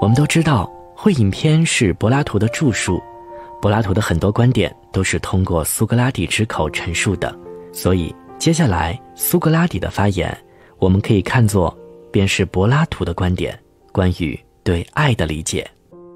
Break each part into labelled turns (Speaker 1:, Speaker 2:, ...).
Speaker 1: 我们都知道，会影片是柏拉图的著述，柏拉图的很多观点都是通过苏格拉底之口陈述的，所以接下来苏格拉底的发言，我们可以看作便是柏拉图的观点，关于对爱的理解。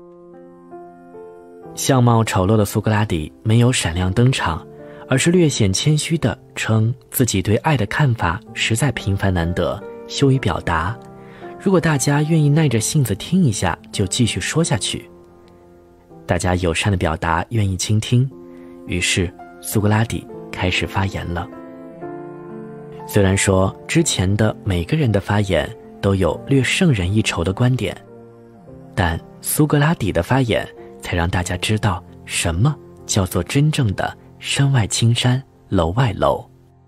Speaker 1: 相貌丑陋的苏格拉底没有闪亮登场，而是略显谦虚地称自己对爱的看法实在平凡难得，羞于表达。如果大家愿意耐着性子听一下，就继续说下去。大家友善的表达愿意倾听，于是苏格拉底开始发言了。虽然说之前的每个人的发言都有略胜人一筹的观点，但苏格拉底的发言才让大家知道什么叫做真正的山外青山楼外楼。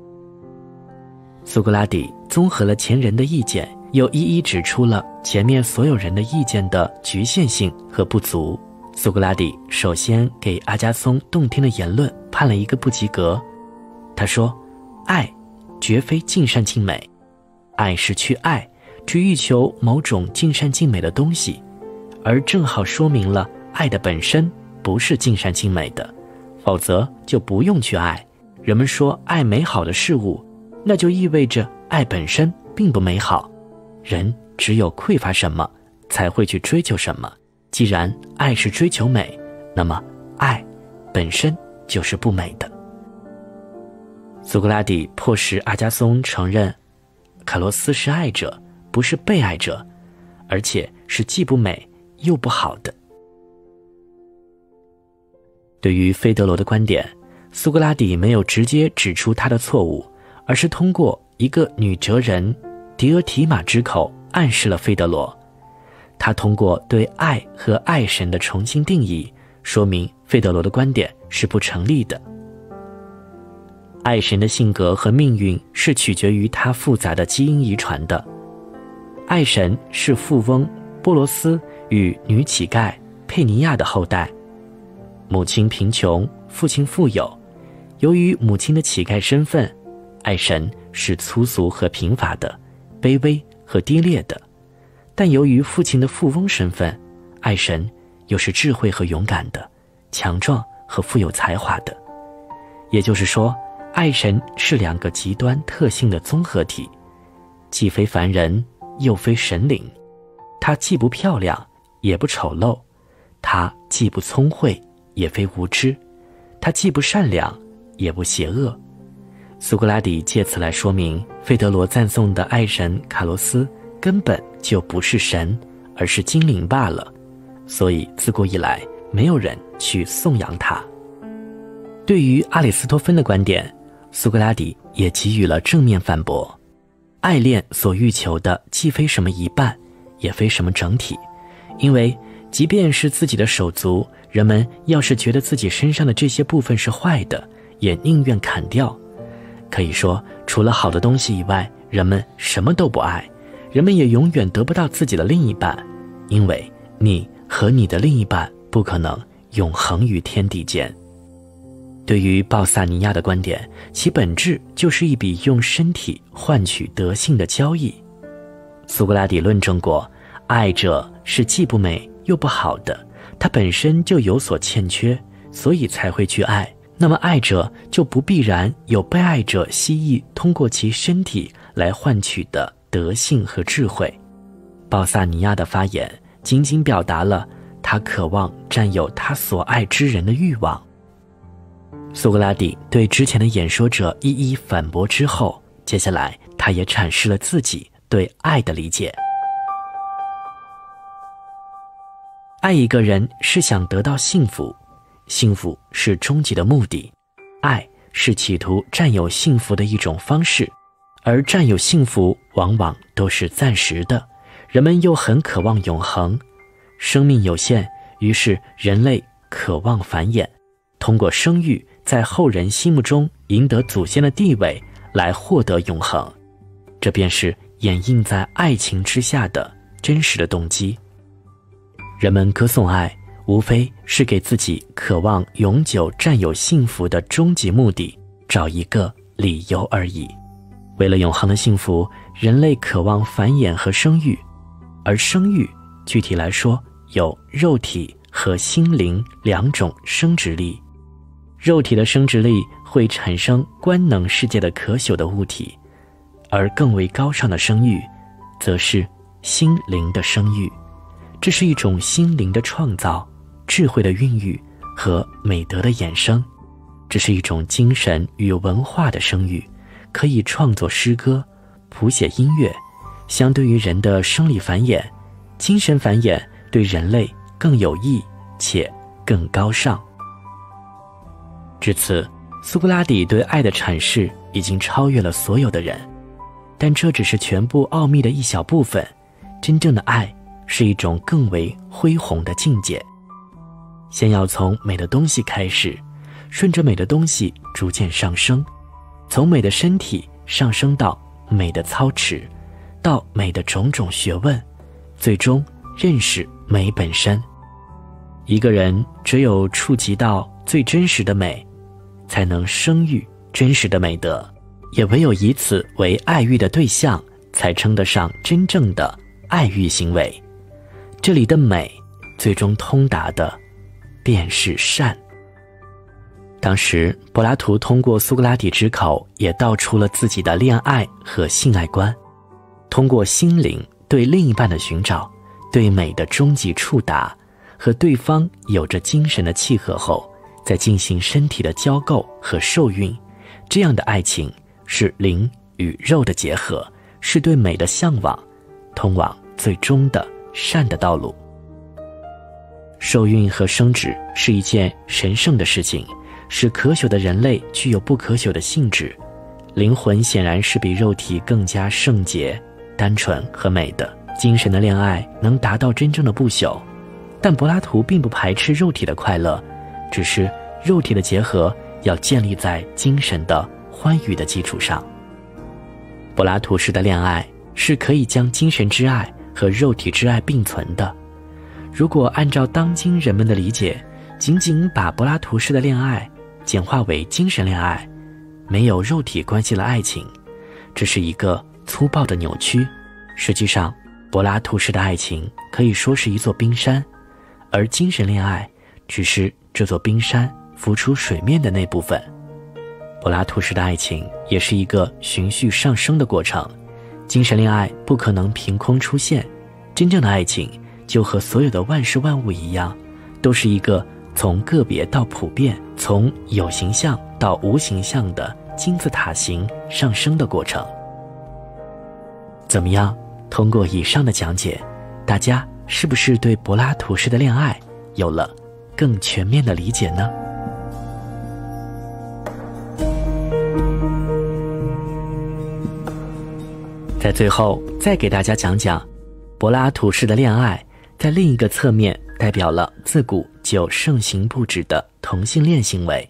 Speaker 1: 苏格拉底综合了前人的意见，又一一指出了前面所有人的意见的局限性和不足。苏格拉底首先给阿加松动听的言论判了一个不及格。他说，爱绝非尽善尽美，爱是去爱，去欲求某种尽善尽美的东西，而正好说明了爱的本身不是尽善尽美的，否则就不用去爱。人们说爱美好的事物，那就意味着爱本身并不美好。人只有匮乏什么，才会去追求什么。既然爱是追求美，那么爱本身就是不美的。苏格拉底迫使阿加松承认，卡洛斯是爱者，不是被爱者，而且是既不美又不好的。对于费德罗的观点，苏格拉底没有直接指出他的错误，而是通过一个女哲人狄俄提玛之口暗示了费德罗。他通过对爱和爱神的重新定义，说明费德罗的观点是不成立的。爱神的性格和命运是取决于他复杂的基因遗传的。爱神是富翁波罗斯与女乞丐佩尼亚的后代，母亲贫穷，父亲富有。由于母亲的乞丐身份，爱神是粗俗和贫乏的，卑微和低劣的。但由于父亲的富翁身份，爱神又是智慧和勇敢的，强壮和富有才华的。也就是说，爱神是两个极端特性的综合体，既非凡人，又非神灵。它既不漂亮，也不丑陋；它既不聪慧，也非无知；它既不善良，也不邪恶。苏格拉底借此来说明，费德罗赞颂的爱神卡洛斯根本就不是神，而是精灵罢了，所以自古以来没有人去颂扬他。对于阿里斯托芬的观点，苏格拉底也给予了正面反驳。爱恋所欲求的既非什么一半，也非什么整体，因为即便是自己的手足，人们要是觉得自己身上的这些部分是坏的，也宁愿砍掉。可以说，除了好的东西以外，人们什么都不爱。人们也永远得不到自己的另一半，因为你和你的另一半不可能永恒于天地间。对于鲍萨尼亚的观点，其本质就是一笔用身体换取德性的交易。苏格拉底论证过，爱者是既不美又不好的，他本身就有所欠缺，所以才会去爱。那么爱者就不必然有被爱者希冀通过其身体来换取的德性和智慧。鲍萨尼亚的发言仅仅表达了他渴望占有他所爱之人的欲望。苏格拉底对之前的演说者一一反驳之后，接下来他也阐释了自己对爱的理解。爱一个人是想得到幸福，幸福是终极的目的，爱是企图占有幸福的一种方式，而占有幸福往往都是暂时的，人们又很渴望永恒。生命有限，于是人类渴望繁衍，通过生育在后人心目中赢得祖先的地位，来获得永恒。这便是掩映在爱情之下的真实的动机。人们歌颂爱，无非是给自己渴望永久占有幸福的终极目的找一个理由而已。为了永恒的幸福，人类渴望繁衍和生育，而生育具体来说有肉体和心灵两种生殖力。肉体的生殖力会产生官能世界的可朽的物体，而更为高尚的生育则是心灵的生育。这是一种心灵的创造、智慧的孕育和美德的衍生。这是一种精神与文化的生育，可以创作诗歌、谱写音乐。相对于人的生理繁衍，精神繁衍对人类更有益且更高尚。至此，苏格拉底对爱的阐释已经超越了所有的人，但这只是全部奥秘的一小部分。真正的爱是一种更为恢宏的境界。先要从美的东西开始，顺着美的东西逐渐上升，从美的身体上升到美的操持，到美的种种学问，最终认识美本身。一个人只有触及到最真实的美，才能生育真实的美德，也唯有以此为爱欲的对象，才称得上真正的爱欲行为。这里的美，最终通达的便是善。当时柏拉图通过苏格拉底之口，也道出了自己的恋爱和性爱观，通过心灵对另一半的寻找，对美的终极触达，和对方有着精神的契合后，再进行身体的交媾和受孕。这样的爱情是灵与肉的结合，是对美的向往，通往最终的善的道路。受孕和生殖是一件神圣的事情，使可朽的人类具有不可朽的性质。灵魂显然是比肉体更加圣洁、单纯和美的。精神的恋爱能达到真正的不朽，但柏拉图并不排斥肉体的快乐，只是肉体的结合要建立在精神的欢愉的基础上。柏拉图式的恋爱是可以将精神之爱和肉体之爱并存的。如果按照当今人们的理解，仅仅把柏拉图式的恋爱简化为精神恋爱，没有肉体关系的爱情，这是一个粗暴的扭曲。实际上，柏拉图式的爱情可以说是一座冰山，而精神恋爱只是这座冰山浮出水面的那部分。柏拉图式的爱情也是一个循序上升的过程，精神恋爱不可能凭空出现，真正的爱情就和所有的万事万物一样，都是一个从个别到普遍，从有形象到无形象的金字塔形上升的过程。怎么样？通过以上的讲解，大家是不是对柏拉图式的恋爱有了更全面的理解呢？在最后再给大家讲讲，柏拉图式的恋爱在另一个侧面代表了自古就盛行不止的同性恋行为。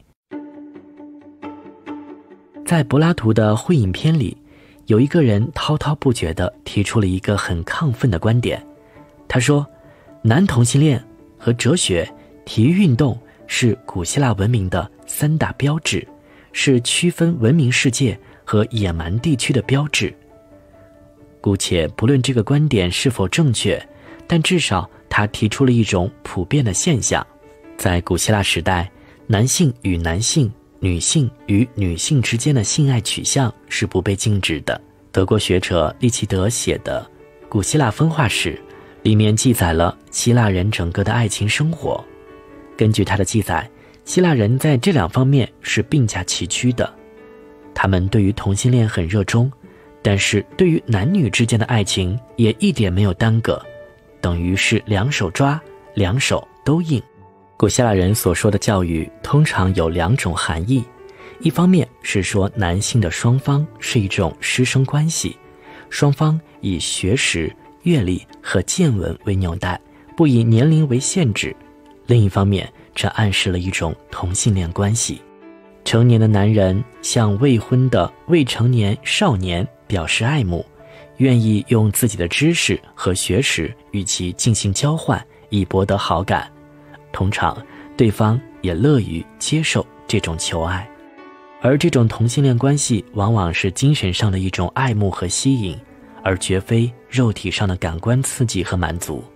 Speaker 1: 在柏拉图的《会影片》里，有一个人滔滔不绝地提出了一个很亢奋的观点。他说，男同性恋和哲学、体育运动是古希腊文明的三大标志，是区分文明世界和野蛮地区的标志。姑且不论这个观点是否正确，但至少他提出了一种普遍的现象。在古希腊时代，男性与男性、女性与女性之间的性爱取向是不被禁止的。德国学者利奇德写的《古希腊分化史》里面记载了希腊人整个的爱情生活。根据他的记载，希腊人在这两方面是并驾齐驱的。他们对于同性恋很热衷，但是对于男女之间的爱情也一点没有耽搁，等于是两手抓，两手都硬。古希腊人所说的教育通常有两种含义，一方面是说男性的双方是一种师生关系，双方以学识、阅历和见闻为纽带，不以年龄为限制；另一方面，这暗示了一种同性恋关系。成年的男人向未婚的未成年少年表示爱慕，愿意用自己的知识和学识与其进行交换，以博得好感。通常对方也乐于接受这种求爱，而这种同性恋关系往往是精神上的一种爱慕和吸引，而绝非肉体上的感官刺激和满足。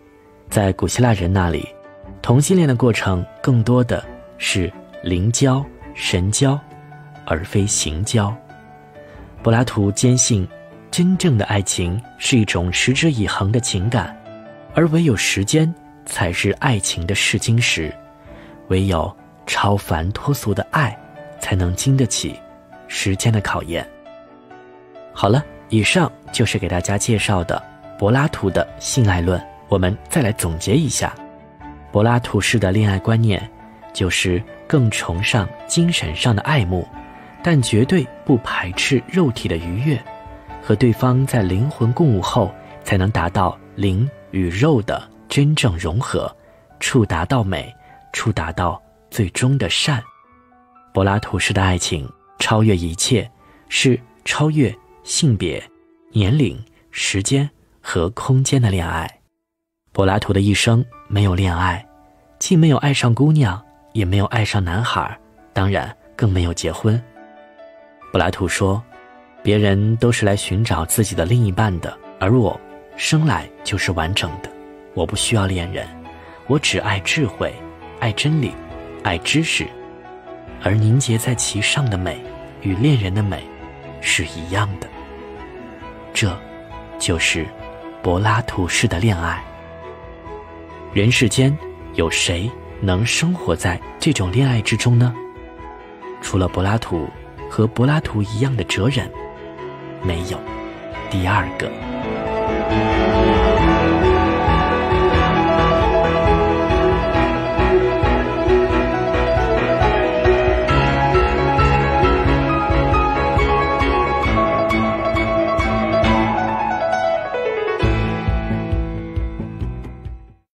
Speaker 1: 在古希腊人那里，同性恋的过程更多的是灵交、神交，而非形交。柏拉图坚信，真正的爱情是一种持之以恒的情感，而唯有时间才是爱情的试金石，唯有超凡脱俗的爱才能经得起时间的考验。好了，以上就是给大家介绍的柏拉图的性爱论。我们再来总结一下，柏拉图式的恋爱观念就是更崇尚精神上的爱慕，但绝对不排斥肉体的愉悦，和对方在灵魂共舞后才能达到灵与肉的真正融合，触达到美，触达到最终的善。柏拉图式的爱情超越一切，是超越性别、年龄、时间和空间的恋爱。柏拉图的一生没有恋爱，既没有爱上姑娘，也没有爱上男孩，当然更没有结婚。柏拉图说，别人都是来寻找自己的另一半的，而我生来就是完整的，我不需要恋人，我只爱智慧，爱真理，爱知识，而凝结在其上的美与恋人的美是一样的。这就是柏拉图式的恋爱。人世间有谁能生活在这种恋爱之中呢？除了柏拉图和柏拉图一样的哲人，没有第二个。